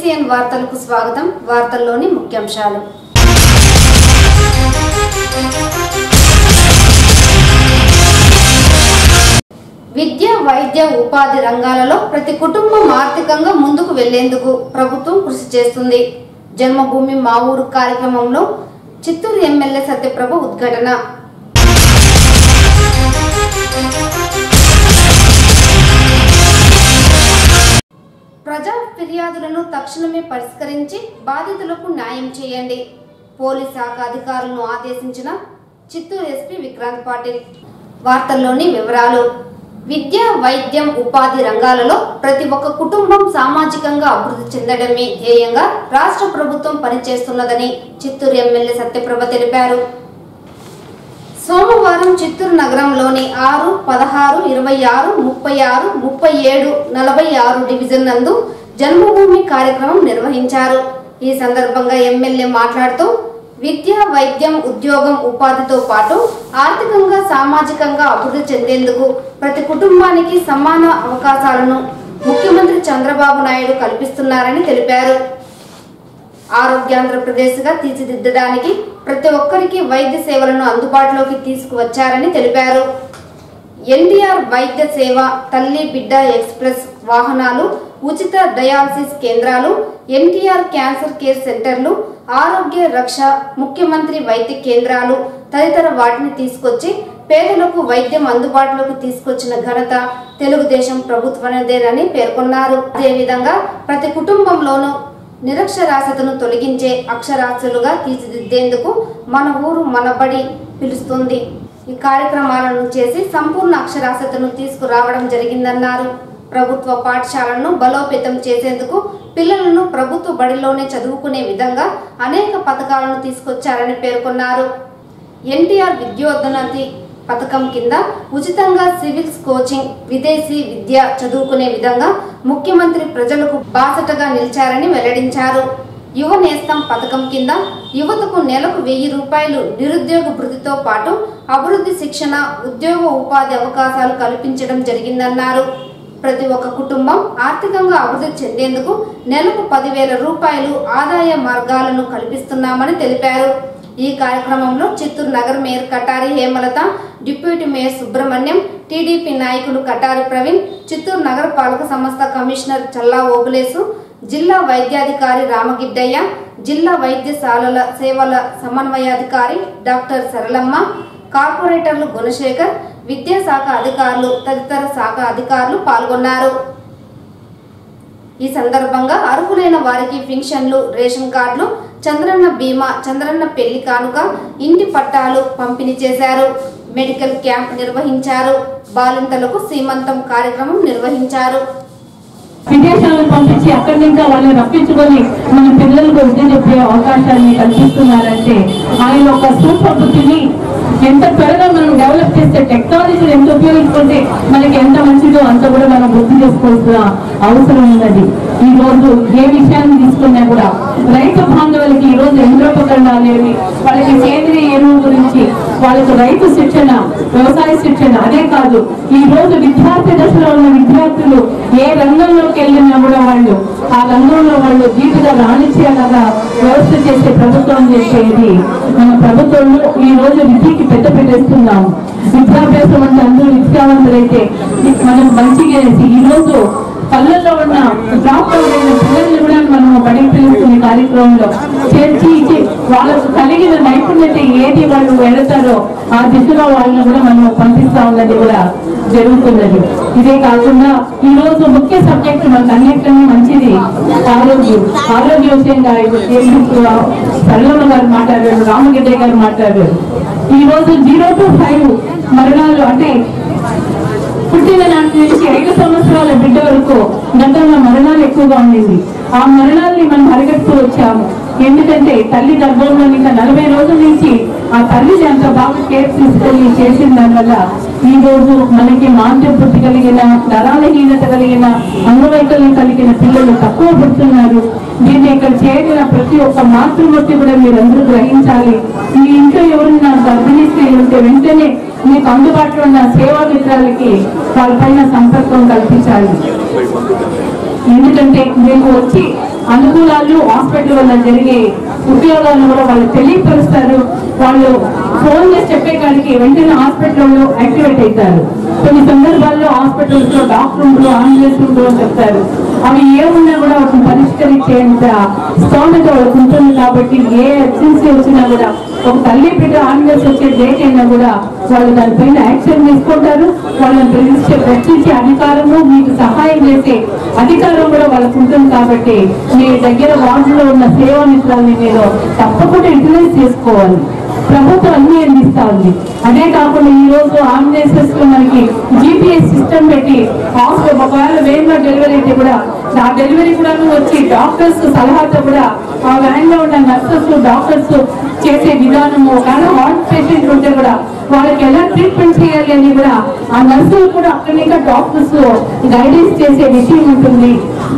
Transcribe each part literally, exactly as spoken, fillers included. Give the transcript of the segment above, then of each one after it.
ACN వార్తలకు స్వాగతం. వార్తల్లోని ముఖ్యాంశాలు. విద్య, వైద్య, ఉపాధి రంగాలలో ప్రతి కుటుంబం ఆర్థికంగా ముందుకు వెళ్లేందుకు ప్రభుత్వం కృషి చేస్తుంది. జన్మభూమి మా ఊరు కార్యక్రమంలో చిత్తూరు ఎమ్మెల్యే సత్యప్రభ ఉద్ఘాటన. ప్రజా ఫిర్యాదులను తక్షణమే పరిష్కరించి బాధితులకు న్యాయం చేయండి. పోలీస్ శాఖ అధికారులను ఆదేశించిన చిత్తూరు ఎస్పీ విక్రాంత్ పాటిల్. వార్తల్లోని వివరాలు. విద్య, వైద్యం, ఉపాధి రంగాలలో ప్రతి ఒక్క కుటుంబం సామాజికంగా అభివృద్ధి చెందడమే ధ్యేయంగా రాష్ట్ర ప్రభుత్వం పనిచేస్తున్నదని చిత్తూరు ఎమ్మెల్యే సత్యప్రభ తెలిపారు. సోమవారం చిత్తూరు నగరంలోని ఆరు, పదహారు, ఇరవై ఆరు, ముప్పై ఆరు, ముప్పై ఏడు, నలభై ఆరు డివిజన్ నందు జన్మభూమి కార్యక్రమం నిర్వహించారు. ఈ సందర్భంగా ఎమ్మెల్యే మాట్లాడుతూ విద్య, వైద్యం, ఉద్యోగం, ఉపాధితో పాటు ఆర్థికంగా సామాజికంగా అభివృద్ధి చెందేందుకు ప్రతి కుటుంబానికి సమాన అవకాశాలను ముఖ్యమంత్రి చంద్రబాబు నాయుడు కల్పిస్తున్నారని తెలిపారు. ఆరోగ్యాంధ్రప్రదేశ్ గా తీర్చిదిద్దడానికి ప్రతి ఒక్కరికి వైద్య సేవలను అందుబాటులోకి తీసుకువచ్చారని తెలిపారు. ఎన్టీఆర్ వైద్య సేవ, తల్లి బిడ్డ ఎక్స్ప్రెస్ వాహనాలు, ఉచిత డయాలసిస్ కేంద్రాలు, ఎన్టీఆర్ క్యాన్సర్ కేర్ సెంటర్లు, ఆరోగ్య రక్ష, ముఖ్యమంత్రి వైద్య కేంద్రాలు తదితర వాటిని తీసుకొచ్చి పేదలకు వైద్యం అందుబాటులోకి తీసుకొచ్చిన ఘనత తెలుగుదేశం ప్రభుత్వమేనని పేర్కొన్నారు. అదేవిధంగా ప్రతి కుటుంబంలోనూ నిరక్షరాస్యతను తొలగించే అక్షరాస్యులుగా తీర్చిదిద్దేందుకు మన ఊరు మనబడి పిలుస్తుంది. ఈ కార్యక్రమాలను చేసి సంపూర్ణ అక్షరాస్యతను తీసుకురావడం జరిగిందన్నారు. ప్రభుత్వ పాఠశాలను బలోపేతం చేసేందుకు పిల్లలను ప్రభుత్వ బడిలోనే చదువుకునే విధంగా అనేక పథకాలను తీసుకొచ్చారని పేర్కొన్నారు. ఎన్టీఆర్ విద్యోన్నతి పథకం కింద ఉచితంగా సివిల్స్ కోచింగ్, విదేశీ విద్య చదువుకునే విధంగా ముఖ్యమంత్రి ప్రజలకు బాసటగా నిలిచారని వెల్లడించారు. యువ నేస్తం పథకం కింద యువతకు నెలకు వెయ్యి రూపాయలు నిరుద్యోగ భృతితో పాటు అభివృద్ధి శిక్షణ, ఉద్యోగ ఉపాధి అవకాశాలు కల్పించడం జరిగిందన్నారు. ప్రతి ఒక్క కుటుంబం ఆర్థికంగా అభివృద్ధి చెందేందుకు నెలకు పదివేల రూపాయలు ఆదాయ మార్గాలను కల్పిస్తున్నామని తెలిపారు. ఈ కార్యక్రమంలో చిత్తూరు నగర mayor Katari Hemalatha, deputy mayor Subrahmanyam, TDP నాయకులు కటారి ప్రవీణ్, చిత్తూరు నగర పాలక సంస్థ కమిషనర్ చల్లా ఓబులేసు, జిల్లా వైద్యాధికారి రామగిడ్డయ్య, జిల్లా వైద్యశాలల సేవల సమన్వయాధికారి డాక్టర్ సరళమ్మ, కార్పొరేటర్లు గుణశేఖర్, విద్యాశాఖ అధికారులు తదితర శాఖ అధికారులు పాల్గొన్నారు. ఈ సందర్భంగా అర్హులైన వారికి పెన్షన్లు, రేషన్ కార్డులు, చంద్రన్న బీమా, చంద్రన్న పెళ్లి కానుక, ఇంటి పట్టాలు పంపిణీ చేశారు. మెడికల్ క్యాంప్ నిర్వహించారు. బాలింతలకు సీమంతం కార్యక్రమం నిర్వహించారు. విదేశాలను పంపించి అక్కడి నుంచి వాళ్ళని రప్పించుకొని మన పిల్లలకు విద్య చెప్పే అవకాశాన్ని కల్పిస్తున్నారంటే ఆయన ఒక సూక్ష్మ బుద్ధిని ఎంత త్వరగా మనం డెవలప్ చేస్తే, టెక్నాలజీని ఎంత ఉపయోగించుకుంటే మనకి ఎంత మంచిదో అంత కూడా మనం వృద్ధి చేసుకోవాల్సిన అవసరం ఉన్నది. ఈ రోజు ఏ విషయాన్ని తీసుకున్నా కూడా రైతు బాంధవులకి ఈ రోజు యంత్రోపకరణాలు ఏమి, వాళ్ళకి సేంద్రీయ ఎరువు గురించి, వాళ్ళకు రైతు శిక్షణ, వ్యవసాయ శిక్షణ, అదే కాదు ఈ రోజు విద్యార్థి దశలో ఉన్న విద్యార్థులు ఏ రంగంలోకి వెళ్ళినా కూడా వాళ్ళు ఆ రంగంలో వాళ్ళు జీవితంగా రాణించేలాగా వ్యవస్థ చేసే ప్రభుత్వం చేసేది మన ప్రభుత్వంలో. ఈ రోజు విద్యకి పెద్ద పెట్టేస్తున్నాము. విద్యాభ్యాసం అంటే అందరూ విద్యావంతులైతే మనం మంచిగా ఈ రోజు పల్లెల్లో ఉన్న డ్రాప్ అవుట్ అయిన పిల్లల్ని కూడా మనం బడికి పిలుస్తున్న కార్యక్రమంలో చేర్చి ఇచ్చి వాళ్ళకు కలిగిన నైపుణ్యత ఏది వాళ్ళు వెళతారో ఆ దిశలో వాళ్ళని కూడా మనం పంపిస్తా ఉన్నది కూడా జరుగుతున్నది. ఇదే కాకుండా ఈ రోజు ముఖ్య సబ్జెక్టు మనకు అన్నింటినీ మంచిది ఆరోగ్యం. ఆరోగ్య విషయంగా సరళమ్మ గారు మాట్లాడారు, రామగిడ్డయ్య గారు మాట్లాడారు. ఈ రోజు జీరో టు ఫైవ్ మరణాలు అంటే పుట్టిన నాటి నుంచి ఐదు సంవత్సరాల బిడ్డ వరకు గతంలో మరణాలు ఎక్కువగా ఉండింది. ఆ మరణాలని మనం అరికడుతూ వచ్చాము. ఎందుకంటే తల్లి గర్భంలో ఇంకా నలభై రోజుల నుంచి ఆ తల్లిని అంత బాగా కేర్ తీసుకొని చేసిన దానివల్ల ఈ రోజు మనకి మాతృబుద్ధి కలిగిన, నరాలహీనత కలిగిన, అంగవైకల్యం కలిగిన పిల్లలు తక్కువ పుడుతున్నారు. దీన్ని ఇక్కడ చేరిన ప్రతి ఒక్క మాతృమూర్తి కూడా మీరందరూ గ్రహించాలి. మీ ఇంట్లో ఎవరైనా గర్భిణీ స్త్రీలు ఉంటే వెంటనే మీకు అందుబాటులో ఉన్న సేవా మిత్రాలకి వాళ్ళపైన సంపర్కం కల్పించాలి. ఎందుకంటే మీకు వచ్చి అనుకూలాలు, హాస్పిటల్ వల్ల జరిగే ఉపయోగాలను కూడా వాళ్ళు తెలియపరుస్తారు. వాళ్ళు ఫోన్ చేసి చెప్పే కాడికి వెంటనే హాస్పిటల్లో యాక్టివేట్ అవుతారు. కొన్ని సందర్భాల్లో హాస్పిటల్స్ లో డాక్టర్ ఉండరు, అంబులెన్స్ ఉండరు అని చెప్తారు. అవి ఏమున్నా కూడా వాటిని పరిష్కరించేంత స్తోమత వాళ్ళకు ఉంటుంది. కాబట్టి ఏ ఎమర్జెన్సీ వచ్చినా కూడా ఒక తల్లి బిడ్డ అంబులెన్స్ వచ్చే డేట్ అయినా కూడా వాళ్ళు దానిపైన యాక్షన్ తీసుకుంటారు. వాళ్ళని ప్రశ్నించే ప్రశ్నించే అధికారము, మీకు సహాయం చేసే అధికారం కూడా వాళ్ళకు ఉంటుంది. కాబట్టి మీ దగ్గర వార్డులో ఉన్న సేవా మిత్రాలని మీరు తప్పకుండా యూటిలైజ్ చేసుకోవాలి. ప్రభుత్వం అన్ని అందిస్తా ఉంది. అదే కాకుండా ఈ రోజు అంబులెన్సెస్ లో మనకి జిపిఎస్ సిస్టమ్ పెట్టి హాస్పిటల్ ఒకవేళ వేరుగా డెలివరీ అయితే కూడా ఆ డెలివరీ కూడా వచ్చి డాక్టర్స్ సలహాతో కూడా ఆ వ్యాన్ లో ఉన్న నర్సెస్ డాక్టర్స్ చేసే విధానము, ఒకవేళ హార్ట్ పేషెంట్ ఉంటే కూడా వాళ్ళకి ఎలా ట్రీట్మెంట్ చేయాలి అని కూడా ఆ నర్సులు కూడా అక్కడనే డాక్టర్స్ గైడెన్స్ చేసే విషయం ఉంటుంది.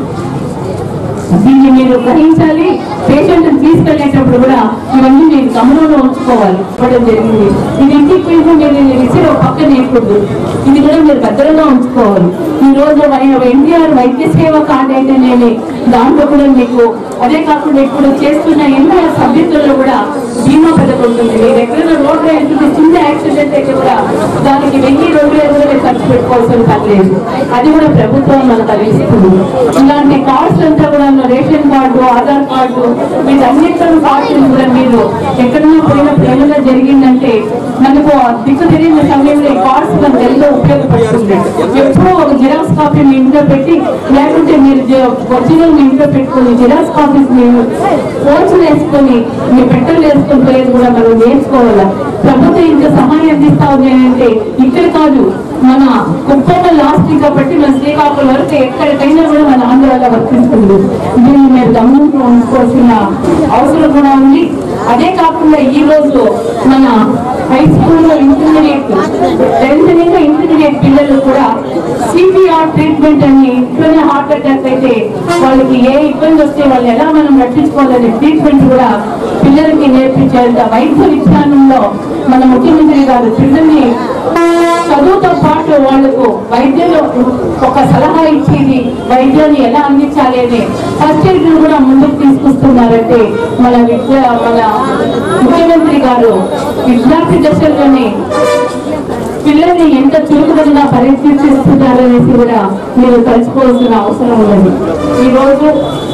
దీన్ని మీరు గ్రహించాలి. పేషెంట్ తీసుకెళ్లేటప్పుడు కూడా ఇవన్నీ మీరు గమనంలో ఉంచుకోవాలి. ఇవ్వడం జరిగింది. ఇది ఇంటికి పోయిన మీరు విసిరి ఒక పక్కన వేయకూడదు. ఇది కూడా మీరు భద్రంగా ఉంచుకోవాలి. ఈ రోజు ఎన్టీఆర్ వైద్య సేవ కార్డు అయితేనేమి దాంట్లో కూడా మీకు, అదే కాకుండా ఇప్పుడు చేస్తున్న ఎన్టీఆర్ సభ్యత్వంలో కూడా బీమా పథకం ఉంటుంది. మీరు ఎక్కడైనా రోడ్ వెళ్తుంది చిన్న యాక్సిడెంట్ అయితే కూడా దానికి వెయ్యి రెండు వేలు కూడా ఖర్చు పెట్టుకోవాల్సిన పని లేదు. అది కూడా ప్రభుత్వం మనకు అందిస్తుంది. ఇలాంటి కార్డ్స్ అంతా కూడా రేషన్ కార్డు, ఆధార్ కార్డు, వీటన్నిటిలో కార్డులు కూడా మీరు ఎక్కడైనా పోయినప్పుడు ఏమైనా జరిగిందంటే మనకు దిక్కు తెలియని సమయంలో ఈ కార్డ్స్ మనకు ఎంతో ఉపయోగపడుతుంది. ఎప్పుడూ ఒక జిరాక్స్ కాపీ మీ ఇంట్లో పెట్టి, లేకుంటే మీరు ఒరిజినల్ మీ ఇంట్లో పెట్టుకుని జిరాక్స్ కాపీస్ మీరు ఫోన్స్ వేసుకొని మీ పెట్రోల్ వేసుకొని పోయేది కూడా మనం నేర్చుకోవాలి. ప్రభుత్వం ఇంత సహాయం అందిస్తా ఉంది అంటే ఇక్కడ కాదు, మన కుప్పంలో లాస్ట్ కాబట్టి మన శ్రీకాకుళం వరకు ఎక్కడికైనా కూడా మన ఆంధ్రాలో వర్తిస్తుంది. దీన్ని మీరు గమనంలో ఉంచుకోవాల్సిన అవసరం కూడా ఉంది. అదే కాకుండా ఈ రోజు మన హై స్కూల్లో ఇంటర్మీడియట్ టెన్త్ ఇంకా ఇంటర్మీడియట్ పిల్లలు కూడా సిపిఆర్ ట్రీట్మెంట్ అని, ఇంట్లోనే హార్ట్ అటాక్ అయితే వాళ్ళకి ఏ ఇబ్బంది వస్తే వాళ్ళు ఎలా మనం రక్షించుకోవాలనే ట్రీట్మెంట్ కూడా పిల్లలకి నేర్పించేంత వైద్య విజ్ఞానంలో మన ముఖ్యమంత్రి గారు పిల్లల్ని చదువుతో పాటు వాళ్లకు వైద్యులు ఒక సలహా ఇచ్చేది, వైద్యాన్ని ఎలా అందించాలి అని ఫస్ట్ ఎయిడ్ కూడా ముందుకు తీసుకొస్తున్నారంటే మన విద్య మన ముఖ్యమంత్రి గారు విద్యార్థి దశల్లోనే పిల్లల్ని ఎంత చురుకుగా పరీక్షిస్తున్నారనేసి కూడా మీరు తెలుసుకోవాల్సిన అవసరం ఉన్నది. ఈ రోజు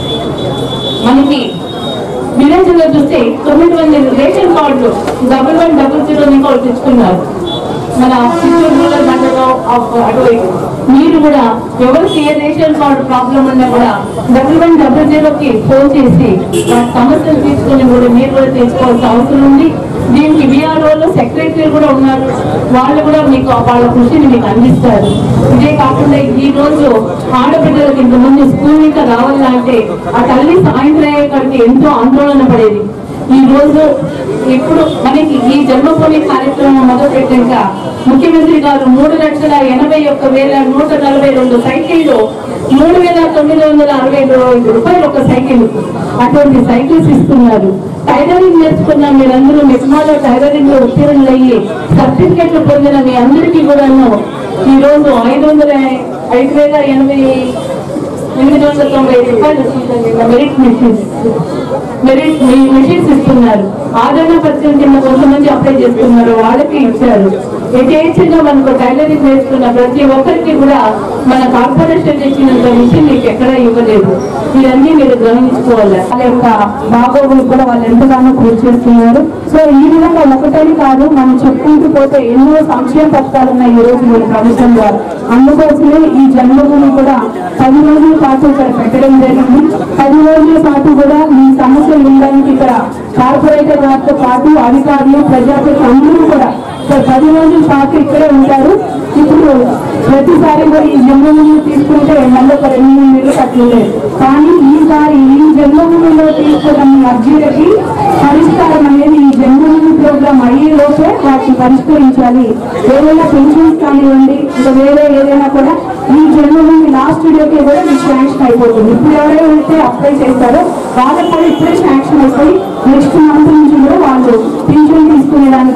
మనకి విలేజ్ లో చూస్తే తొమ్మిది మంది రేషన్ కార్డులు డబుల్ వన్ డబుల్ జీరో కూడా తెచ్చుకున్నారు. మన చిత్తూరు రూరల్ మండలం అటువైపు మీరు కూడా ఎవరికి ఏ రేషన్ కార్డు ప్రాబ్లం ఉన్నా కూడా డబుల్ వన్ డబుల్ జీరోకి ఫోన్ చేసి వాటి సమస్యలు తీసుకుని కూడా మీరు కూడా తెచ్చుకోవాల్సిన అవసరం ఉంది. దీనికి విఆర్ఓలో సెక్రటరీ కూడా ఉన్నారు. వాళ్ళు కూడా మీకు వాళ్ళ కృషిని మీకు అందిస్తారు. ఇదే కాకుండా ఈ రోజు ఆడబిడ్డలకు ఇంతమంది స్కూల్ ఇంకా రావాలంటే ఆ తల్లి సాయంత్రం అయ్యేకాడికి ఎంతో ఆందోళన పడేది. ఈ రోజు ఇప్పుడు మనకి ఈ జన్మభూమి కార్యక్రమం మొదలుపెట్టాక ముఖ్యమంత్రి గారు మూడు లక్షల ఎనభై ఒక్క వేల నూట నలభై రెండు సైకిళ్లు మూడు వేల తొమ్మిది వందల అరవై ఐదు రూపాయలు ఒక సైకిల్, అటువంటి సైకిల్స్ ఇస్తున్నారు. టైలరింగ్ నేర్చుకున్న మీరందరూ మెస్మాలో టైలరింగ్ లో ఉత్తీర్ణులయ్యి సర్టిఫికెట్లు పొందిన మీ అందరికీ కూడాను ఈ రోజు ఐదు వందల ఐదు వేల ఎనభై ఎనిమిది వందల తొంభై ఐదు రూపాయలు వచ్చిందండి. మెరిట్ మెషిన్స్ మెరిట్ మెషిన్స్ ఇస్తున్నారు. ఆదరణ పత్రం కింద కొంతమంది అప్లై చేస్తున్నారు, వాళ్ళకి ఇచ్చారు. యథేచ్ఛగా మనకు టైలరింగ్ నేర్చుకున్న ప్రతి ఒక్కరికి కూడా మన కార్పొరేషన్ ఇచ్చినంత మిషన్ మీకు ఎక్కడా ఇవ్వలేదు. ఇవన్నీ మీరు గమనించుకోవాలి. వాళ్ళ యొక్క బాగోగులు కూడా వాళ్ళు ఎంతగానో కృషి చేస్తున్నారు. సో ఈ విధంగా ఒకటని కాదు, మనం చెప్పుకుంటూ పోతే ఎన్నో సంక్షేమ పథకాలు ఉన్నాయి ఈ రోజు మన ప్రభుత్వం ద్వారా. అందుకోసమే ఈ జన్మభూమి కూడా పది రోజుల పాటు ఇక్కడ పెట్టడం జరిగింది. పది రోజుల పాటు కూడా ఈ సమస్యలు ఉండడానికి ఇక్కడ కార్పొరేటర్ వారితో పాటు అధికారులు, ప్రజాప్రతినిధులు అందరూ కూడా పది రోజుల పాటు ఇక్కడే ఉంటారు. ఇప్పుడు ప్రతిసారి కూడా ఈ జన్మభూమిని తీసుకుంటే మళ్ళీ ఒక రెండు మూడు నెలలు కట్టలేదు. కానీ ఈసారి ఈ జన్మభూమిలో తీసుకున్న అర్జీలకి పరిష్కారం అనేది ఈ జన్మభూమి ప్రోగ్రాం అయ్యే లోపే వాటిని పరిష్కరించాలి. ఏదైనా పెన్షన్స్ కానివ్వండి, ఇంకా వేరే ఏదైనా కూడా ఈ జన్మభూమి లాస్ట్ డేకి కూడా మీకు శాంక్షన్ అయిపోతుంది. ఇప్పుడు ఎవరైతే అప్లై చేస్తారో వాళ్ళకి కూడా ఇప్పుడే శాంక్షన్ అయిపోయి నెక్స్ట్ మంత్ నుంచి కూడా వాళ్ళు పెన్షన్ తీసుకునేదానికి కూడా అభివృద్ధి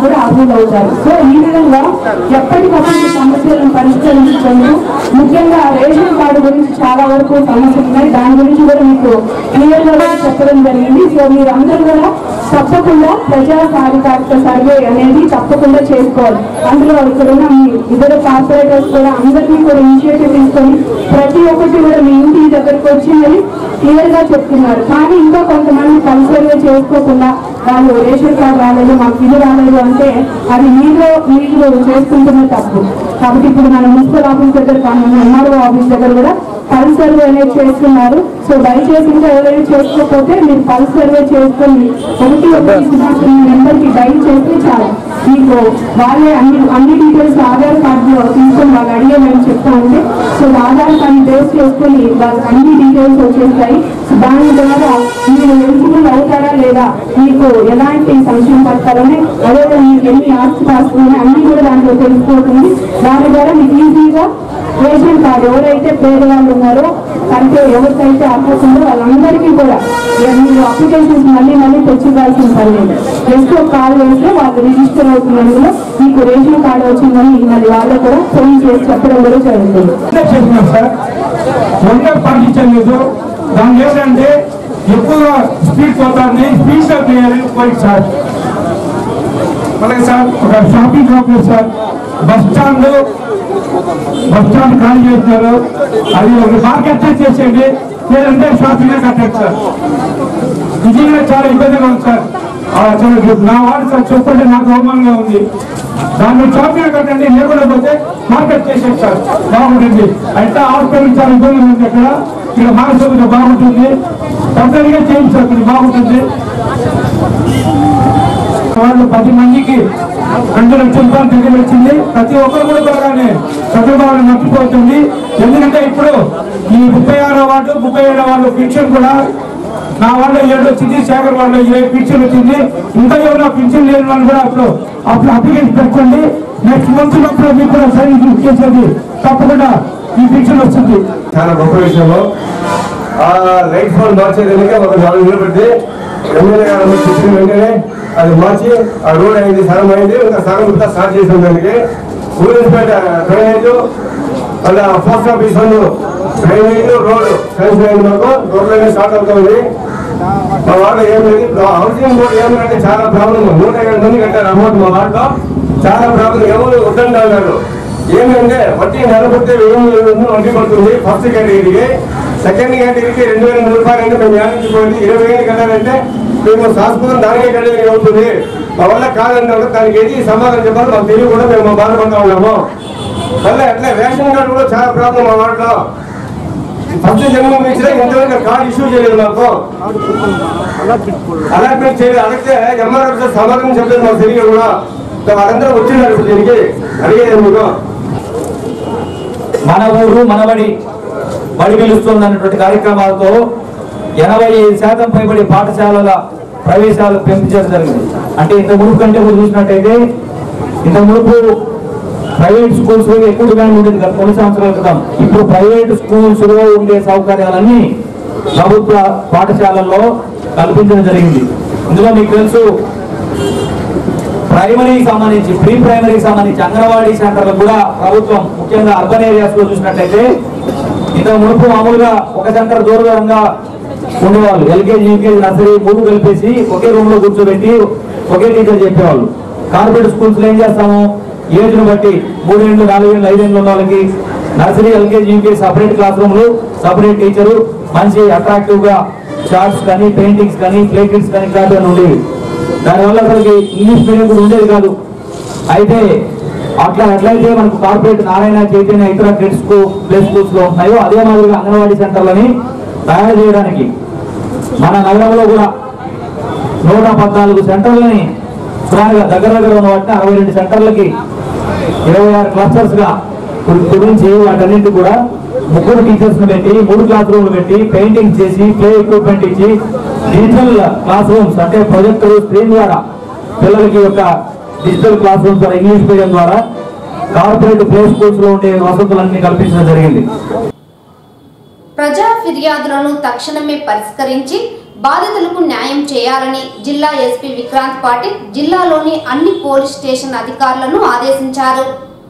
యూజ్ అవుతారు. సో ఈ విధంగా ఎప్పటికప్పుడు సమస్యలను పరిష్కరించుకుంటూ ముఖ్యంగా రేషన్ కార్డు గురించి చాలా వరకు సమస్యలు ఉన్నాయి. దాని గురించి కూడా మీకు క్లియర్ గా చెప్పడం జరిగింది. సో మీరు అందరూ కూడా తప్పకుండా ప్రజా సాధికారిక సర్వే అనేది తప్పకుండా చేసుకోవాలి. అందులో ఇక్కడ ఉన్న మీ ఇద్దరు కార్పొరేటర్స్ కూడా అందరినీ కూడా ఇనిషియేటివ్ తీసుకొని ప్రతి ఒక్కటి కూడా మీ ఇంటి దగ్గరకు వచ్చిందని క్లియర్ గా చెప్తున్నారు. కానీ ఇంకా కొంతమంది కన్సర్వే చేసుకోకుండా వాళ్ళు రేషన్ కార్డు రాలేదు, మాకు ఇది రాలేదు అంటే అది మీలో మీరు చేసుకుంటున్న తప్పు. కాబట్టి ఇప్పుడు మన మున్సిపల్ ఆఫీస్ దగ్గర కానీ ఎంఆర్ఓ ఆఫీస్ దగ్గర కూడా పల్స్ సర్వే అనేది చేస్తున్నారు. సో దయచేసి ఇంకా ఎవరైనా చేసుకోకపోతే మీరు పల్స్ సర్వే చేసుకొని ఒకటి ఒకటి నెంబర్ కి డైల్ చేస్తే చాలు. మీకు వాళ్ళే అన్ని అన్ని డీటెయిల్స్ ఆధార్ కార్డులో తీసుకొని వాళ్ళు అడిగే మేము చెప్తా ఉంటే సో ఆధార్ కార్డు బేస్ చేసుకొని వాళ్ళకి అన్ని డీటెయిల్స్ వచ్చేస్తాయి. దాని ద్వారా మీరు ఎలిజిబుల్ అవుతారా లేదా, మీకు ఎలాంటి సంక్షేమ పథకాలని అదే మీకు ఎన్ని ఆస్తి పాస్తులు అన్ని కూడా దాంట్లో తెలిసిపోతుంది. దాని ద్వారా మీకు ఈజీగా రేషన్ కార్డు ఎవరైతే పేదవాళ్ళు ఉన్నారో అంటే ఎవరికైతే అర్హత ఉందో వాళ్ళందరికీ కూడా మీరు అప్లికేషన్స్ మళ్ళీ మళ్ళీ తెచ్చివ్వాల్సిన పని లేదు. జస్ట్ ఒక కాల్ వేస్తే వాళ్ళు రిజిస్టర్ అవుతున్నందులో మీకు రేషన్ కార్డు వచ్చిందని మళ్ళీ వాళ్ళు కూడా ఫోన్ చేసి చెప్పడం కూడా జరుగుతుంది. దాని ఏంటంటే ఎక్కువగా స్పీడ్ పోతాన్ని స్పీడ్ గా చేయాలి పోయింది సార్. అలాగే సార్ ఒక shopping complex sir, bus stand bus stand ఖాళీ చేస్తున్నారు. అది ఒక మార్కెట్ చేసేయండి, లేదంటే షాపింగ్ కట్టండి సార్. ఇది చాలా ఇబ్బందిగా ఉంది సార్. నా వాడు సార్ చెప్పండి, నాకు అవమానంగా ఉంది. దాన్ని షాపింగ్ కట్టండి, లేకుండా పోతే మార్కెట్ చేసేది సార్ బాగుంటుంది. అయితే హాస్పిటల్ చాలా ఇబ్బంది ఉంది. అక్కడ ఇక్కడ మానసిక బాగుంటుంది, తొందరగా చేయండి సార్, ఇక్కడ బాగుంటుంది. వాళ్ళు పది మందికి రెండు లక్షల రూపాయలు దగ్గర వచ్చింది. ప్రతి ఒక్కరు కూడా బాగానే చదువుకోవాలని మర్చిపోతుంది. ఎందుకంటే ఇప్పుడు ఈ ముప్పై ఆరో వార్డు ముప్పై ఏడో వార్డు పింఛన్ కూడా నా వాళ్ళు ఏడు వచ్చింది, శేఖర్ వాళ్ళు ఏ పింఛన్ వచ్చింది. ఇంకా ఎవరైనా పింఛన్ లేని వాళ్ళు కూడా అప్పుడు అప్పుడు అప్లికేషన్ పెట్టుకోండి. నెక్స్ట్ మంత్ లోపల మీకు కూడా సైన్ చేసేది తప్పకుండా ఈ పింఛన్ వస్తుంది. చాలా గొప్ప విషయంలో ఆ లైట్ ఫోన్ మార్చేదానికి ఒక నాలుగు వేలు పెట్టి ఎమ్మెల్యే గారు చెప్పిన వెంటనే అది మార్చి ఆ రోడ్ అయింది, సగం అయింది. ఇంకా సగం ఇంకా స్టార్ట్ చేసిన దానికి ఊరిపేట డ్రైనేజ్ మళ్ళీ పోస్ట్ ఆఫీస్ డ్రైనేజ్ రోడ్ సైన్స్ అయింది. మాకు రోడ్లన్నీ స్టార్ట్ అవుతుంది. మా వార్డు ఏం లేదు. హౌసింగ్ బోర్డు ఏమంటే చాలా ప్రాబ్లం. నూట ఏడు మంది కట్టారు అమౌంట్ మా వార్డులో. చాలా ప్రాబ్లం. ఎవరు వద్దండి అన్నారు. ఏమంటే వడ్డీ నెలకొట్టే వడ్డీ పడుతుంది ఫస్ట్ కేటగిరీకి. సెకండ్ కేటగిరీకి రెండు వేల ఎనిమిది రూపాయలు అంటే మేము యానించిపోయింది. ఇరవై వేలు కట్టాలంటే మేము శాశ్వతం దానికే కేటగిరీ అవుతుంది. మా వల్ల కాదంటారు. దానికి ఏది సమాధానం చెప్పాలి మాకు తెలియ కూడా మేము బాధపడతా ఉన్నాము. మళ్ళీ అట్లా రేషన్ కార్డు కూడా చాలా ప్రాబ్లం మా వాటిలో. ఫస్ట్ జన్మం ఇచ్చినా ఇంతవరకు కార్డు ఇష్యూ చేయలేదు మాకు. అలాట్మెంట్ చేయలేదు. అడిగితే ఎంఆర్ఎఫ్ సమాధానం చెప్పలేదు మాకు తెలియ కూడా. వాళ్ళందరూ వచ్చినారు ఇప్పుడు దీనికి అడిగేది మీకు. మన ఊరు మనబడి బడి పిలుస్తుంది అన్నటువంటి కార్యక్రమాలతో ఎనభై ఐదు శాతం పైబడి పాఠశాలల ప్రవేశాలు పెంచడం జరిగింది. అంటే ఇంత మునుపు కంటే కూడా చూసినట్టయితే ఇంత మునుపు ప్రైవేట్ స్కూల్స్ ఎక్కువ డిమాండ్ ఉండేది కదా కొన్ని సంవత్సరాల క్రితం. ఇప్పుడు ప్రైవేట్ స్కూల్స్ లో ఉండే సౌకర్యాలన్నీ ప్రభుత్వ పాఠశాలల్లో కల్పించడం జరిగింది. ఇందులో మీకు తెలుసు ప్రైమరీకి సంబంధించి ప్రీ ప్రైమరీకి సంబంధించి అంగన్వాడీ సెంటర్లు కూడా ప్రభుత్వం ముఖ్యంగా అర్బన్ ఏరియాస్ లో చూసినట్టయితే ఇంత మునుపు మామూలుగా ఒక సెంటర్ దూర దూరంగా ఉండేవాళ్ళు. ఎల్కేజీ యూకేజీ నర్సరీ మూడు కలిపేసి ఒకే రూమ్ లో కూర్చోబెట్టి ఒకే టీచర్ చెప్పేవాళ్ళు. కార్పొరేట్ స్కూల్స్ లో ఏం చేస్తాము, ఏజ్ ను బట్టి మూడేళ్ళు నాలుగేళ్ళు ఐదేళ్ళు ఉన్న వాళ్ళకి nursery LKG UKG separate class రూమ్లు సపరేట్ టీచరు మంచి అట్రాక్టివ్ గా చార్ట్స్ కానీ పెయింటింగ్స్ కానీ ప్లే కిట్స్ కానీ ఇట్లాంటివి ఉండేవి. దానివల్ల అసలుకి ఇంగ్లీష్ మీడియం కూడా ఉండేది కాదు. అయితే అట్లా ఎట్లయితే మనకు కార్పొరేట్ నారాయణ చైతన్య ఇతర కిడ్స్ ప్లే స్కూల్స్ లో ఉన్నాయో అదే మాదిరిగా అంగన్వాడీ సెంటర్లని తయారు చేయడానికి మన నగరంలో కూడా నూట పద్నాలుగు సెంటర్లని సుమారుగా దగ్గర దగ్గర ఉన్న వాటిని అరవై రెండు సెంటర్లకి ఇరవై ఆరు క్లస్టర్స్ గా గురించి వాటన్నింటి కూడా ముగ్గురు టీచర్స్ ను పెట్టి మూడు క్లాస్ రూమ్లు పెట్టి పెయింటింగ్ చేసి ప్లే ఎక్విప్మెంట్ ఇచ్చి డిజిటల్ క్లాస్ రూమ్స్ అంటే ప్రొజెక్టర్ స్క్రీన్ ద్వారా పిల్లలకి యొక్క డిజిటల్ క్లాస్ రూమ్స్ ద్వారా ఇంగ్లీష్ మీడియం ద్వారా కార్పొరేట్ ప్లే స్కూల్స్ లో ఉండే వసతులన్నీ కల్పించడం జరిగింది. ప్రజా ఫిర్యాదులను తక్షణమే పరిష్కరించి బాధితులకు న్యాయం చేయాలని జిల్లా ఎస్పీ విక్రాంత్ పాటిల్ జిల్లాలోని అన్ని పోలీస్ స్టేషన్ అధికారులను ఆదేశించారు.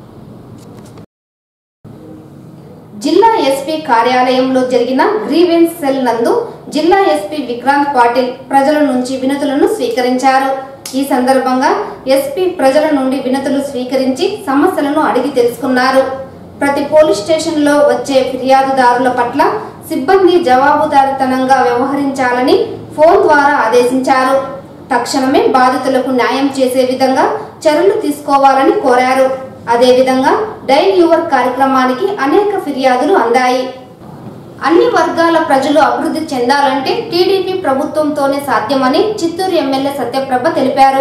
జిల్లా ఎస్పీ కార్యాలయంలో జరిగిన గ్రీవెన్స్ సెల్ నందు జిల్లా ఎస్పీ విక్రాంత్ పాటిల్ ప్రజల నుంచి వినతులను స్వీకరించారు. ఈ సందర్భంగా ఎస్పీ ప్రజల నుండి వినతులు స్వీకరించి సమస్యలను అడిగి తెలుసుకున్నారు. ప్రతి పోలీస్ స్టేషన్లో వచ్చే ఫిర్యాదుదారుల పట్ల సిబ్బంది జవాబుదారీతనంగా వ్యవహరించాలని ఫోన్ ద్వారా ఆదేశించారు. తక్షణమే బాధితులకు న్యాయం చేసే విధంగా చర్యలు తీసుకోవాలని కోరారు. అదేవిధంగా డైల్ యువర్ కార్యక్రమానికి అనేక ఫిర్యాదులు అందాయి. అన్ని వర్గాల ప్రజలు అభివృద్ధి చెందాలంటే టీడీపీ ప్రభుత్వంతోనే సాధ్యమని చిత్తూరు ఎమ్మెల్యే సత్యప్రభ తెలిపారు.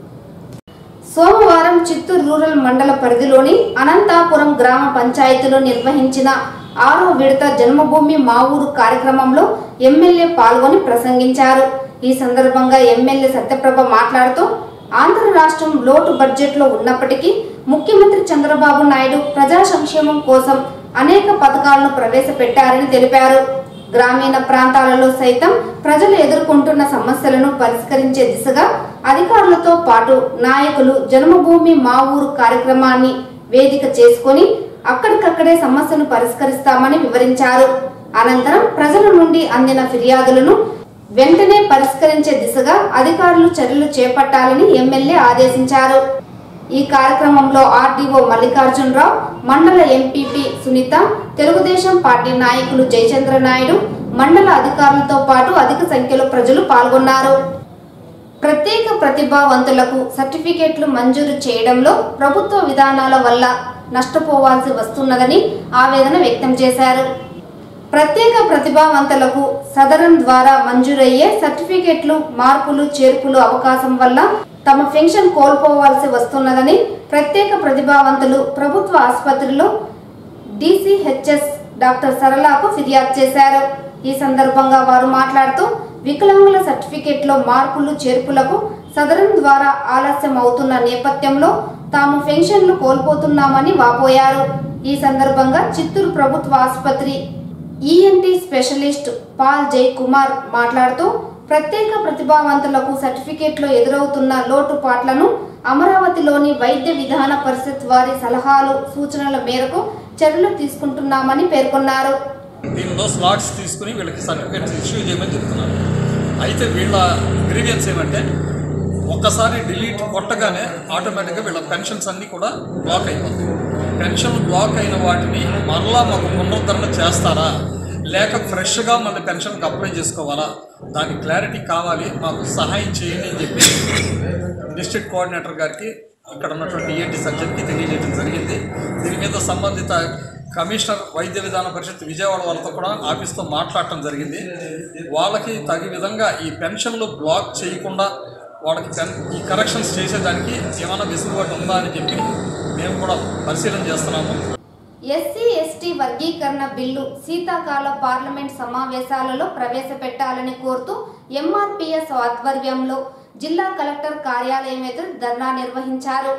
సోమవారం చిత్తూరు రూరల్ మండల పరిధిలోని అనంతాపురం గ్రామ పంచాయతీలో నిర్వహించిన ఆరో విడత జన్మభూమి మా ఊరు కార్యక్రమంలో ఎమ్మెల్యే పాల్గొని ప్రసంగించారు. ఈ సందర్భంగా ఎమ్మెల్యే సత్యప్రభ మాట్లాడుతూ ఆంధ్ర రాష్ట్రం లోటు బడ్జెట్ లో ఉన్నప్పటికీ ముఖ్యమంత్రి చంద్రబాబు నాయుడు ప్రజా సంక్షేమం కోసం అనేక పథకాలను ప్రవేశపెట్టారని తెలిపారు. గ్రామీణ ప్రాంతాలలో సైతం ప్రజలు ఎదుర్కొంటున్న సమస్యలను పరిష్కరించే దిశగా అధికారులతో పాటు నాయకులు జన్మభూమి మా ఊరు కార్యక్రమాన్ని వేదిక చేసుకుని అక్కడికక్కడే సమస్యను పరిష్కరిస్తామని వివరించారు. అనంతరం ప్రజల నుండి అందిన ఫిర్యాదులను వెంటనే పరిష్కరించే దిశగా అధికారులు చర్యలు చేపట్టాలని ఎమ్మెల్యే ఆదేశించారు. ఈ కార్యక్రమంలో ఆర్డీఓ మల్లికార్జునరావు, మండల ఎంపీపీ సునీత, తెలుగుదేశం పార్టీ నాయకులు జయచంద్ర నాయుడు, మండల అధికారులతో పాటు అధిక సంఖ్యలో ప్రజలు పాల్గొన్నారు. ప్రత్యేక ప్రతిభావంతులకు సర్టిఫికెట్లు మంజూరు చేయడంలో ప్రభుత్వ విధానాల వల్ల నష్టపోవాల్సి వస్తున్నదని ఆవేదన వ్యక్తం చేశారు. ప్రత్యేక ప్రతిభావంతులకు సదరం ద్వారా మంజూరయ్యే సర్టిఫికెట్లు మార్పులు చేర్పులు అవకాశం వల్ల తమ పెన్షన్ కోల్పోవాల్సి వస్తున్నదని ప్రత్యేక ప్రతిభావంతులు ప్రభుత్వ ఆసుపత్రిలో డీసీహెచ్ఎస్ డాక్టర్ సరళకు ఫిర్యాదు చేశారు. ఈ సందర్భంగా వారు మాట్లాడుతూ వికలాంగుల సర్టిఫికెట్లో మార్పులు చేర్పులకు సదరం ద్వారా ఆలస్యం అవుతున్న నేపథ్యంలో తాము పెన్షన్లు కోల్పోతున్నామని వాపోయారు. ఈ సందర్భంగా చిత్తూరు ప్రభుత్వ ఆసుపత్రి ఈఎన్టీ స్పెషలిస్ట్ పాల్ జై కుమార్ మాట్లాడుతూ ప్రత్యేక ప్రతిభావంతులకు సర్టిఫికెట్లో ఎదురవుతున్న లోటుపాట్లను అమరావతిలోని వైద్య విధాన పరిషత్ వారి సలహాలు సూచనల మేరకు చర్యలు తీసుకుంటున్నామని పేర్కొన్నారు. దీనిలో స్లాట్స్ తీసుకుని వీళ్ళకి సర్టిఫికేట్స్ ఇష్యూ చేయమని చెప్తున్నారు. అయితే వీళ్ళ గ్రీవియన్స్ ఏమంటే ఒక్కసారి డిలీట్ కొట్టగానే ఆటోమేటిక్గా వీళ్ళ పెన్షన్స్ అన్నీ కూడా బ్లాక్ అయిపోతాయి. పెన్షన్ బ్లాక్ అయిన వాటిని మరలా మాకు పునరుద్ధరణ చేస్తారా లేక ఫ్రెష్గా మళ్ళీ పెన్షన్కి అప్లై చేసుకోవాలా, దాని క్లారిటీ కావాలి, మాకు సహాయం చేయండి అని చెప్పి డిస్ట్రిక్ట్ కోఆర్డినేటర్ గారికి ఇక్కడ ఉన్నటువంటి ఈఎన్టీ సర్జన్కి తెలియజేయడం జరిగింది. దీని మీద సంబంధిత కమిషనర్ వైద్య విధాన పరిషత్ విజయవాడ వాళ్ళతో కూడా ఆఫీస్తో మాట్లాడటం జరిగింది. వాళ్ళకి తగు విధంగా ఈ పెన్షన్లు బ్లాక్ చేయకుండా వాళ్ళకి పెన్ ఈ కరెక్షన్స్ చేసేదానికి ఏమైనా వెసులుబాటు ఉందా అని చెప్పి మేము కూడా పరిశీలన చేస్తున్నాము. ఎస్సీ ఎస్టీ వర్గీకరణ బిల్లు శీతాకాల పార్లమెంట్ సమావేశాలలో ప్రవేశపెట్టాలని కోరుతూ ఎంఆర్పీఎస్ ఆధ్వర్యంలో జిల్లా కలెక్టర్ కార్యాలయం ఎదురు ధర్నా నిర్వహించారు.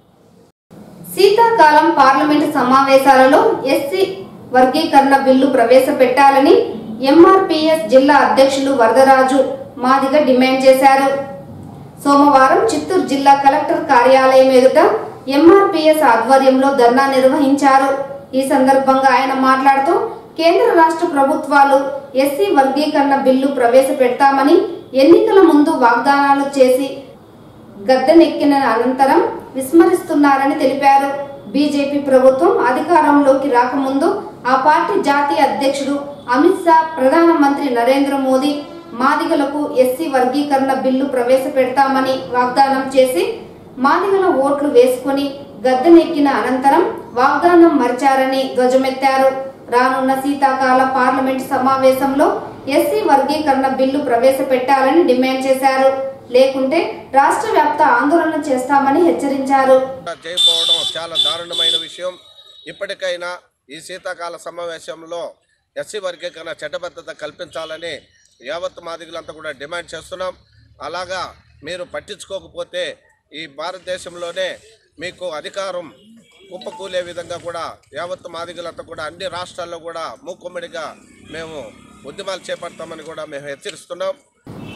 శీతాకాలం పార్లమెంటు సమావేశాలలో ఎస్సీ వర్గీకరణ బిల్లు ప్రవేశపెట్టాలని ఎంఆర్పీఎస్ జిల్లా అధ్యక్షులు వరదరాజు మాదిగ డిమాండ్ చేశారు. సోమవారం చిత్తూరు జిల్లా కలెక్టర్ కార్యాలయం ఎదుట ఎంఆర్పీఎస్ ఆధ్వర్యంలో ధర్నా నిర్వహించారు. ఈ సందర్భంగా ఆయన మాట్లాడుతూ కేంద్ర రాష్ట్ర ప్రభుత్వాలు ఎస్సీ వర్గీకరణ బిల్లు ప్రవేశపెడతామని ఎన్నికల ముందు వాగ్దానాలు చేసి గద్దెనెక్కిన అనంతరం విస్మరిస్తున్నారని తెలిపారు. బీజేపీ ప్రభుత్వం అధికారంలోకి రాకముందు ఆ పార్టీ జాతీయ అధ్యక్షుడు అమిత్ షా, ప్రధానమంత్రి నరేంద్ర మోదీ మాదిగలకు ఎస్సీ వర్గీకరణ బిల్లు ప్రవేశపెడతామని వాగ్దానం చేసి మాదిగల ఓట్లు వేసుకుని గద్దెనెక్కిన అనంతరం వాగ్దానం మరిచారని ధ్వజమెత్తారు. రానున్న శీతాకాల పార్లమెంట్ సమావేశంలో ఎస్సీ వర్గీకరణ బిల్లు ప్రవేశపెట్టాలని డిమాండ్ చేశారు. లేకుంటే రాష్ట్ర వ్యాప్త ఆందోళన చేస్తామని హెచ్చరించారు. చేయకపోవడం చాలా దారుణమైన విషయం. ఇప్పటికైనా ఈ శీతాకాల సమావేశంలో ఎస్సీ వర్గీకరణ చట్టబద్ధత కల్పించాలని యావత్ మాదిగలంతా కూడా డిమాండ్ చేస్తున్నాం. అలాగా మీరు పట్టించుకోకపోతే ఈ భారతదేశంలోనే మీకు అధికారం కుప్పకూలే విధంగా కూడా యావత్ మాదిగలంతా కూడా అన్ని రాష్ట్రాల్లో కూడా మూకుమ్మడిగా మేము ఉద్యమాలు చేపడతామని కూడా మేము హెచ్చరిస్తున్నాం.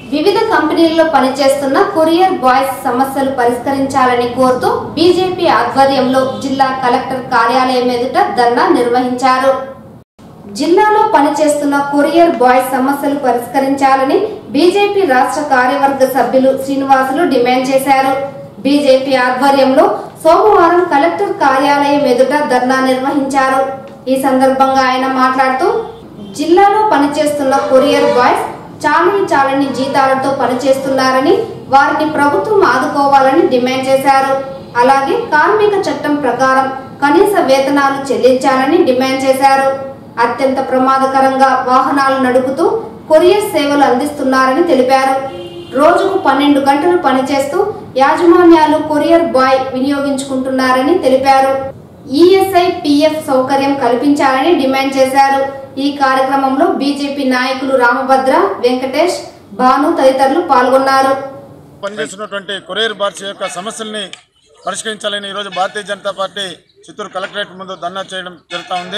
వివిధ కంపెనీల్లో పనిచేస్తున్న కొరియర్ బాయ్స్ సమస్యలు పరిష్కరించాలని కోరుతూ బీజేపీ ఆధ్వర్యంలో జిల్లా కలెక్టర్ కార్యాలయం ఎదుట ధర్నా నిర్వహించారు. జిల్లాలో పనిచేస్తున్న కొరియర్ బాయ్స్ సమస్యలు పరిష్కరించాలని బీజేపీ రాష్ట్ర కార్యవర్గ సభ్యులు శ్రీనివాసులు డిమాండ్ చేశారు. బీజేపీ ఆధ్వర్యంలో సోమవారం కలెక్టర్ కార్యాలయం ఎదుట ధర్నా నిర్వహించారు. ఈ సందర్భంగా ఆయన మాట్లాడుతూ జిల్లాలో పనిచేస్తున్న కొరియర్ బాయ్స్ చాలని చాలని జీతాలతో పనిచేస్తున్నారని, వారిని ప్రభుత్వం ఆదుకోవాలని డిమాండ్ చేశారు. అలాగే కార్మిక చట్టం ప్రకారం కనీస వేతనాలు చెల్లించాలని డిమాండ్ చేశారు. అత్యంత ప్రమాదకరంగా వాహనాలు నడుపుతూ కొరియర్ సేవలు అందిస్తున్నారని తెలిపారు. రోజుకు పన్నెండు గంటలు పనిచేస్తూ యాజమాన్యాలు కొరియర్ బాయ్ వినియోగించుకుంటున్నారని తెలిపారు. ఈఎస్ఐ పిఎఫ్ సౌకర్యం కల్పించాలని డిమాండ్ చేశారు. ఈ కార్యక్రమంలో బీజేపీ నాయకులు రామభద్ర, వెంకటేష్, భాను తదితరులు పాల్గొన్నారు. పనిచేస్తున్నటువంటి కొరియర్ బాయ్స్ యొక్క సమస్యల్ని పరిష్కరించాలని ఈరోజు భారతీయ జనతా పార్టీ చిత్తూరు కలెక్టరేట్ ముందు ధర్నా చేయడం జరుగుతూ ఉంది.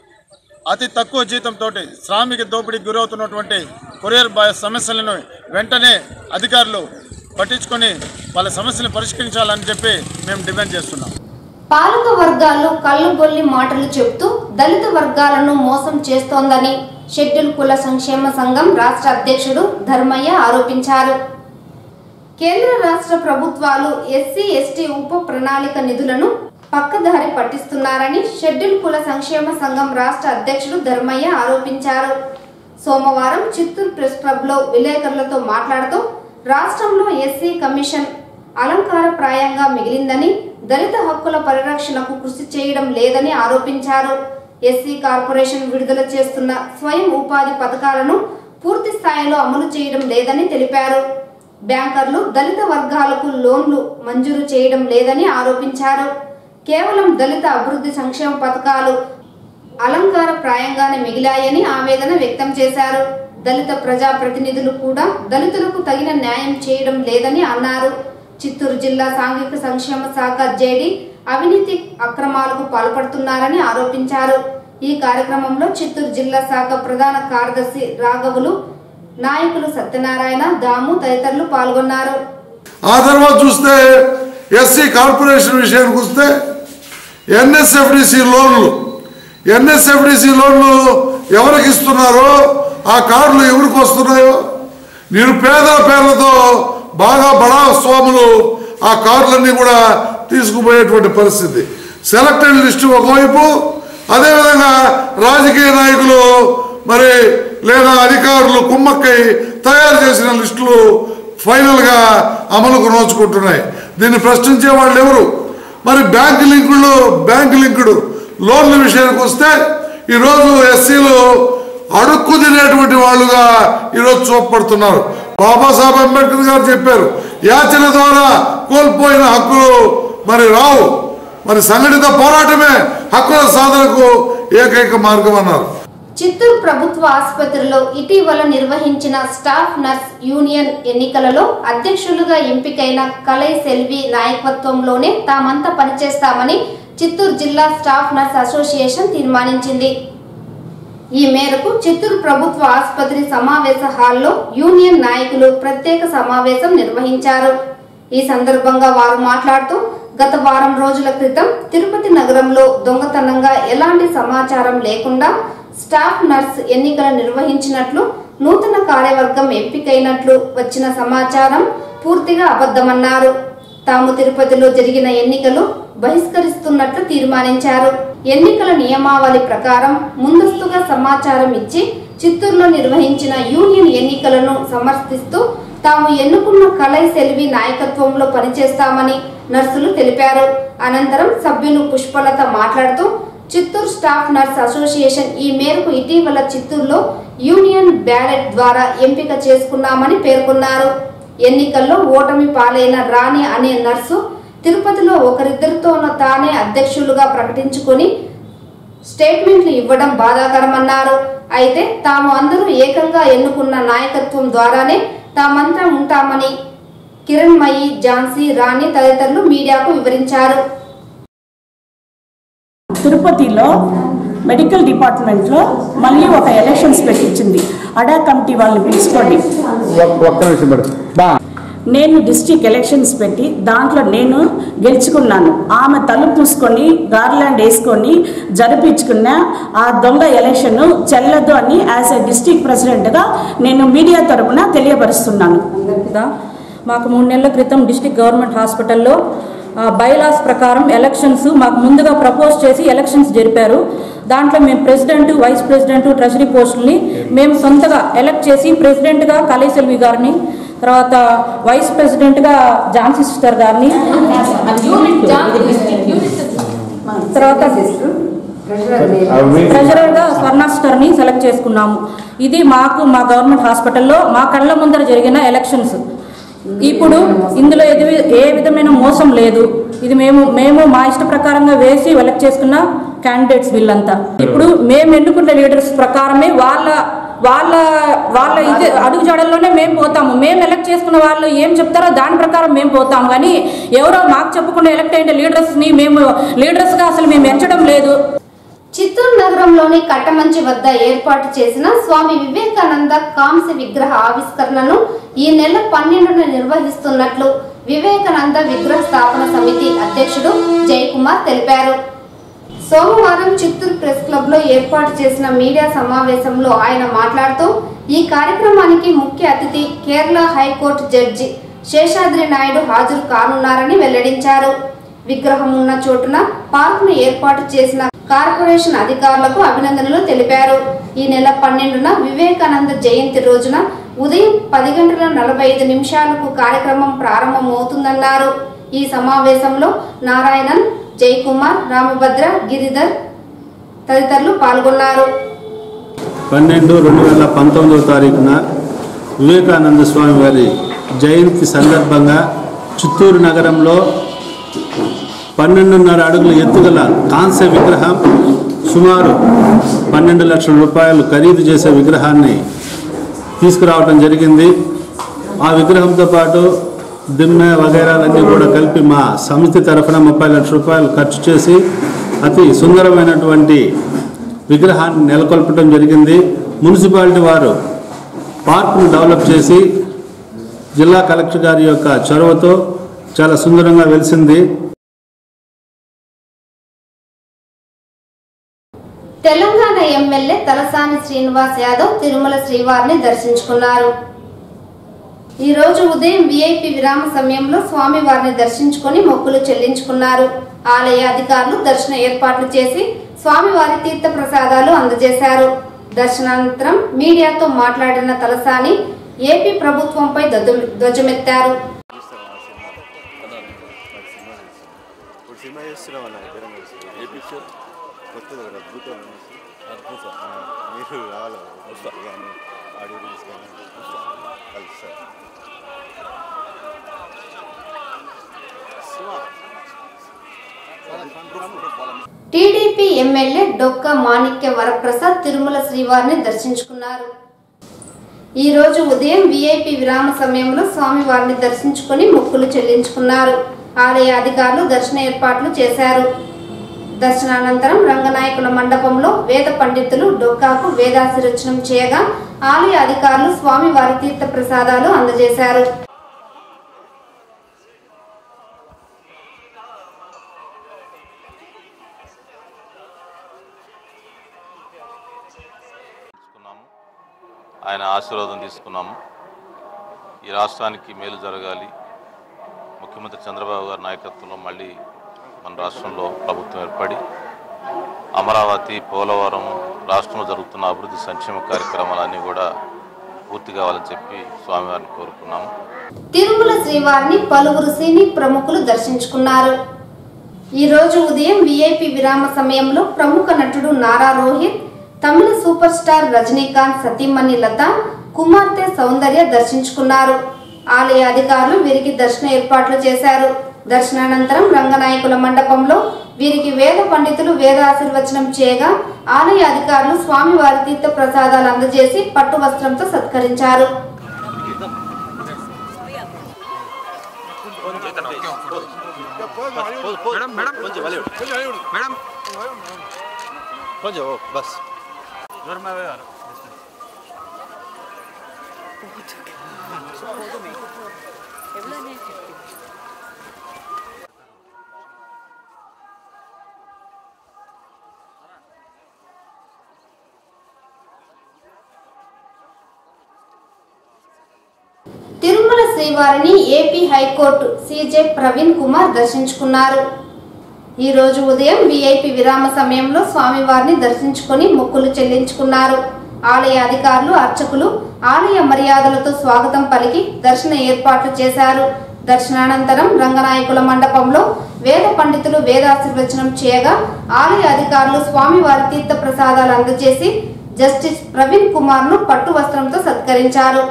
అతి తక్కువ జీతంతో శ్రామిక దోపిడీకి గురవుతున్నటువంటి కొరియర్ బాయ్ సమస్యలను వెంటనే అధికారులు పట్టించుకొని వాళ్ళ సమస్యలను పరిష్కరించాలని చెప్పి మేము డిమాండ్ చేస్తున్నాం. పాలక వర్గాలు కళ్ళుబొల్లి మాటలు చెబుతూ దళిత వర్గాలను మోసం చేస్తోందని షెడ్యూల్ కుల సంక్షేమ సంఘం రాష్ట్ర అధ్యక్షుడు ధర్మయ్య ఆరోపించారు. కేంద్ర రాష్ట్ర ప్రభుత్వాలు ఎస్సీ ఎస్టీ ఉప ప్రణాళిక నిధులను పక్కదారి పట్టిస్తున్నారని షెడ్యూల్ కుల సంక్షేమ సంఘం రాష్ట్ర అధ్యక్షుడు ధర్మయ్య ఆరోపించారు. సోమవారం చిత్తూరు ప్రెస్ క్లబ్ లో విలేకరులతో మాట్లాడుతూ రాష్ట్రంలో ఎస్సీ కమిషన్ అలంకారప్రాయంగా మిగిలిందని, దళిత హక్కుల పరిరక్షణకు కృషి చేయడం లేదని ఆరోపించారు. ఎస్సీ కార్పొరేషన్ విడుదల చేస్తున్న స్వయం ఉపాధి పథకాలను పూర్తి స్థాయిలో అమలు చేయడం లేదని తెలిపారు. బ్యాంకర్లు దళిత వర్గాలకు లోన్లు మంజూరు చేయడం లేదని ఆరోపించారు. కేవలం దళిత అభివృద్ధి సంక్షేమ పథకాలు అలంకార ప్రాయంగానే మిగిలాయని ఆవేదన వ్యక్తం చేశారు. దళిత ప్రజా ప్రతినిధులు కూడా దళితులకు తగిన న్యాయం చేయడం లేదని అన్నారు. చిత్తూరు జిల్లా సాంఘిక సంక్షేమ శాఖ జేడీ అవినీతి అక్రమాలకు పాల్పడుతున్నారని ఆరోపించారు. ఈ కార్యక్రమంలో చిత్తూరు జిల్లా శాఖ ప్రధాన కార్యదర్శి రాఘవులు, నాయకులు సత్యనారాయణ, దాము తదితరులు పాల్గొన్నారు. ఆ తర్వాత చూస్తే ఎస్సీ కార్పొరేషన్ విషయానికి వస్తే ఎన్ఎస్ఎఫ్డిసి లోన్లు ఎన్ఎస్ఎఫ్డిసి లోన్లు ఎవరికి ఇస్తున్నారో, ఆ కార్డులు ఎవరికి వస్తున్నాయో, నిరుపేదల పేర్లతో బాగా బడా స్వాములు ఆ కార్డులన్నీ కూడా తీసుకుపోయేటువంటి పరిస్థితి. సెలెక్టెడ్ లిస్టు ఒకవైపు, అదేవిధంగా రాజకీయ నాయకులు మరి లేదా అధికారులు కుమ్మక్కై తయారు చేసిన లిస్టులు ఫైనల్గా అమలుకు నోచుకుంటున్నాయి. దీన్ని ప్రశ్నించే వాళ్ళు ఎవరు? మరి బ్యాంక్ లింకులు బ్యాంక్ లింకుడు లోన్ల విషయానికి వస్తే ఈరోజు ఎస్సీలు అడుక్కు తినేటువంటి వాళ్ళుగా ఈరోజు చూపడుతున్నారు. బాబాసాహెబ్ అంబేద్కర్ గారు చెప్పారు, యాచన ద్వారా కోల్పోయిన హక్కులు మరి రావు, మరి సంఘటిత పోరాటమే హక్కుల సాధనకు ఏకైక మార్గం అన్నారు. చిత్తూరు ప్రభుత్వ ఆసుపత్రిలో ఇటీవల నిర్వహించిన స్టాఫ్ నర్స్ యూనియన్ ఎన్నికలలో అధ్యక్షులుగా ఎంపికైన కలై సెల్వి నాయకత్వంలోనే తామంతా పనిచేస్తామని చిత్తూరు జిల్లా స్టాఫ్ నర్స్ అసోసియేషన్ తీర్మానించింది. ఈ మేరకు చిత్తూరు ప్రభుత్వ ఆసుపత్రి సమావేశ హాల్లో యూనియన్ నాయకులు ప్రత్యేక సమావేశం నిర్వహించారు. ఈ సందర్భంగా వారు మాట్లాడుతూ గత వారం రోజుల క్రితం తిరుపతి నగరంలో దొంగతనంగా ఎలాంటి సమాచారం లేకుండా స్టాఫ్ నర్స్ ఎన్నికలు నిర్వహించినట్లు, నూతన కార్యవర్గం ఎంపికైనట్లు వచ్చిన సమాచారం పూర్తిగా అబద్ధమన్నారు. తాము తిరుపతిలో జరిగిన ఎన్నికలు బహిష్కరిస్తున్నట్లు తీర్మానించారు. ఎన్నికల నియమావళి ప్రకారం ముందస్తుగా సమాచారం ఇచ్చి చిత్తూరులో నిర్వహించిన యూనియన్ ఎన్నికలను సమర్థిస్తూ తాము ఎన్నుకున్న కలై సెల్వి నాయకత్వంలో పనిచేస్తామని నర్సులు తెలిపారు. అనంతరం సభ్యులు పుష్పలత మాట్లాడుతూ చిత్తూరు స్టాఫ్ నర్స్ అసోసియేషన్ ఈ మేరకు ఇటీవల చిత్తూరులో యూనియన్ బ్యాలెట్ ద్వారా ఎంపిక చేసుకున్నామని పేర్కొన్నారు. ఎన్నికల్లో ఓటమి పాలైన రాణి అనే నర్సు తిరుపతిలో ఒకరిద్దరితో తానే అధ్యక్షులుగా ప్రకటించుకొని స్టేట్మెంట్లు ఇవ్వడం బాధాకరమన్నారు. అయితే తాము అందరూ ఏకంగా ఎన్నుకున్న నాయకత్వం ద్వారానే తామంతా ఉంటామని కిరణ్మయి, ఝాన్సీ, రాణి తదితరులు మీడియాకు వివరించారు. తిరుపతిలో మెడికల్ డిపార్ట్మెంట్లో మళ్ళీ ఒక ఎలక్షన్స్ పెట్టించింది. అడా కమిటీ వాళ్ళని పిలుచుకోండి. నేను డిస్ట్రిక్ట్ ఎలక్షన్స్ పెట్టి దాంట్లో నేను గెలుచుకున్నాను. ఆమె తలుపు పూసుకొని గార్లాండ్ వేసుకొని జరిపించుకున్న ఆ దొంగ ఎలక్షన్ చెల్లదు అని యాజ్ ఎ డిస్ట్రిక్ట్ ప్రెసిడెంట్గా నేను మీడియా తరఫున తెలియపరుస్తున్నాను. మాకు మూడు నెలల క్రితం డిస్ట్రిక్ట్ గవర్నమెంట్ హాస్పిటల్లో బైలాస్ ప్రకారం ఎలక్షన్స్ మాకు ముందుగా ప్రపోజ్ చేసి ఎలక్షన్స్ జరిపారు. దాంట్లో మేము ప్రెసిడెంట్, వైస్ ప్రెసిడెంట్, ట్రెజరీ పోస్టుల్ని మేము సొంతగా ఎలక్ట్ చేసి ప్రెసిడెంట్గా కళాశెల్వి గారిని, తర్వాత వైస్ ప్రెసిడెంట్గా ఝాన్సీ సిస్టర్ గారిని, తర్వాత ట్రెజరర్గా స్వర్ణ సిస్టర్ని సెలెక్ట్ చేసుకున్నాము. ఇది మాకు మా గవర్నమెంట్ హాస్పిటల్లో మా కళ్ళ ముందర జరిగిన ఎలక్షన్స్. ఇప్పుడు ఇందులో ఏది ఏ విధమైన మోసం లేదు. ఇది మేము మేము మా ఇష్ట ప్రకారంగా వేసి ఎలక్ట్ చేసుకున్న క్యాండిడేట్స్ వీళ్ళంతా. ఇప్పుడు మేము ఎన్నుకున్న లీడర్స్ ప్రకారమే వాళ్ళ వాళ్ళ వాళ్ళ ఇది అడుగుజాడల్లోనే మేము పోతాము. మేము ఎలక్ట్ చేసుకున్న వాళ్ళు ఏం చెప్తారో దాని ప్రకారం మేము పోతాము. కానీ ఎవరో మాకు చెప్పకుండా ఎలక్ట్ అయిన లీడర్స్ని మేము లీడర్స్గా అసలు మేము ఎంచడం లేదు. చిత్తూరు నగరంలోని కట్టమంచి వద్ద ఏర్పాటు చేసిన స్వామి వివేకానంద కాంస్య విగ్రహ ఆవిష్కరణను ఈ నెల పన్నెండున నిర్వహిస్తున్నట్లు వివేకానంద విగ్రహ స్థాపన సమితి అధ్యక్షుడు జయకుమార్ తెలిపారు. సోమవారం చిత్తూరు ప్రెస్ క్లబ్ లో ఏర్పాటు చేసిన మీడియా సమావేశంలో ఆయన మాట్లాడుతూ ఈ కార్యక్రమానికి ముఖ్య అతిథి కేరళ హైకోర్టు జడ్జి శేషాద్రి నాయుడు హాజరు కానున్నారని వెల్లడించారు. విగ్రహం ఉన్న చోటున పార్క్ ను ఏర్పాటు చేసిన కార్పొరేషన్ అధికారులకు అభినందనలు తెలిపారు. ఈ నెల పన్నెండున వివేకానంద జయంతి రోజున ఉదయం పది గంటల నలభై ఐదు నిమిషాలకు కార్యక్రమం ప్రారంభమవుతుందన్నారు. ఈ సమావేశంలో నారాయణన్, జయకుమార్, రామభద్ర, గిరిధర్ తదితరులు పాల్గొన్నారు. పన్నెండు రెండు వేల పంతొమ్మిదవ తారీఖున వివేకానంద స్వామి వారి జయంతి సందర్భంగా చిత్తూరు నగరంలో పన్నెండున్నర అడుగుల ఎత్తుగల కాంస్య విగ్రహం, సుమారు పన్నెండు లక్షల రూపాయలు ఖరీదు చేసే విగ్రహాన్ని తీసుకురావడం జరిగింది. ఆ విగ్రహంతో పాటు దిమ్మె వగైరాలన్నీ కూడా కలిపి మా సమితి తరఫున ముప్పై లక్షల రూపాయలు ఖర్చు చేసి అతి సుందరమైనటువంటి విగ్రహాన్ని నెలకొల్పడం జరిగింది. మున్సిపాలిటీ వారు పార్కును డెవలప్ చేసి జిల్లా కలెక్టర్ గారి యొక్క చొరవతో చాలా సుందరంగా వెలిసింది. తెలంగాణ ఎమ్మెల్యే తలసాని శ్రీనివాస్ యాదవ్ తిరుమల శ్రీవారిని దర్శించుకున్నారు. ఈ రోజు ఉదయం విఐపి విరామ సమయంలో స్వామివారిని దర్శించుకుని మొక్కులు చెల్లించుకున్నారు. ఆలయ అధికారులు దర్శన ఏర్పాట్లు చేసి స్వామివారి తీర్థ ప్రసాదాలు అందజేశారు. దర్శనానంతరం మీడియాతో మాట్లాడిన తలసాని ఏపీ ప్రభుత్వంపై ధ్వజమెత్తారు. టీడీపీ ఎమ్మెల్యే డొక్క మాణిక్య వరప్రసాద్ తిరుమల శ్రీవారిని దర్శించుకున్నారు. ఈ రోజు ఉదయం విఐపి విరామ సమయంలో స్వామివారిని దర్శించుకుని మొక్కులు చెల్లించుకున్నారు. ఆలయ అధికారులు దర్శన ఏర్పాట్లు చేశారు. దర్శనానంతరం రంగనాయకుల మండపంలో వేద పండితులు డొక్కాకు వేదాశీర్వచనం చేయగా ఆలయ అధికారులు స్వామివారి తీర్థ ప్రసాదాలు అందజేశారు. ఆయన ఆశీర్వాదం తీసుకున్నాము. ఈ రాష్ట్రానికి మేలు జరగాలి, ముఖ్యమంత్రి చంద్రబాబు గారి నాయకత్వంలో మళ్ళీ మన రాష్ట్రంలో ప్రభుత్వం ఏర్పడి అమరావతి, పోలవరం, రాష్ట్రంలో జరుగుతున్న అభివృద్ధి సంక్షేమ కార్యక్రమాలన్నీ కూడా పూర్తి కావాలని చెప్పి స్వామివారిని కోరుకున్నాము. తిరుమల శ్రీవారిని పలువురు సినీ ప్రముఖులు దర్శించుకున్నారు. ఈ రోజు ఉదయం విఐపి విరామ సమయంలో ప్రముఖ నటుడు నారా రోహిత్, తమిళ సూపర్ స్టార్ రజనీకాంత్ సతీమణి లత, కుమార్తె సౌందర్య దర్శించుకున్నారు. ఆలయ అధికారులు వీరికి దర్శన ఏర్పాట్లు చేశారు. దర్శనానంతరం రంగనాయకుల మండపంలో వీరికి వేద పండితులు వేద ఆశీర్వచనం చేయగా ఆలయ అధికారులు స్వామివారి తీర్థ ప్రసాదాలు అందజేసి పట్టు వస్త్రంతో సత్కరించారు. కొంచెం బస్ తిరుమల శ్రీవారిని AP high court CJ Praveen Kumar దర్శించుకున్నారు. ఈ రోజు ఉదయం వీఐపీ విరామ సమయంలో స్వామివారిని దర్శించుకుని మొక్కులు చెల్లించుకున్నారు. ఆలయ అధికారులు, అర్చకులు ఆలయ మర్యాదలతో స్వాగతం పలికి దర్శన ఏర్పాట్లు చేశారు. దర్శనానంతరం రంగనాయకుల మండపంలో వేద పండితులు వేదాశీర్వచనం చేయగా ఆలయ అధికారులు స్వామివారి తీర్థ ప్రసాదాలు అందజేసి జస్టిస్ ప్రవీణ్ కుమార్ ను పట్టు వస్త్రంతో సత్కరించారు.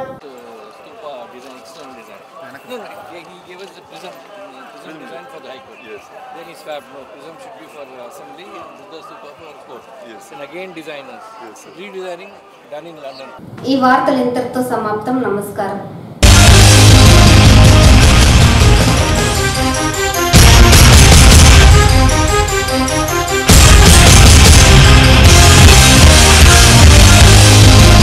ఈ వార్తలు ఇంతటితో సమాప్తం. నమస్కారం.